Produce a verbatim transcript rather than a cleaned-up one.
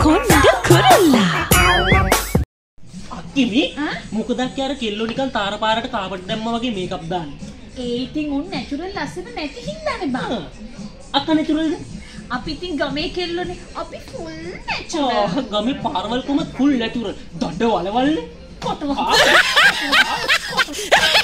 කොණ්ඩ කුරුල්ලා. අක්කිමි මොකද අක්කියාර කෙල්ලෝ නිකන් තාර පාරට කාපට් දැම්මා වගේ මේකප් දාන්නේ. ඒ ඉතින් උන් නැචරල් ලස්සන නැති හින්දානේ බා. අක්කා නැචරල්ද? අපි ඉතින් ගමේ කෙල්ලෝනේ. අපි ෆුල් නැචරල්. ආ ගමේ පාරවල් කොම ෆුල් නැචරල්. දඩ වලවල්නේ. කොට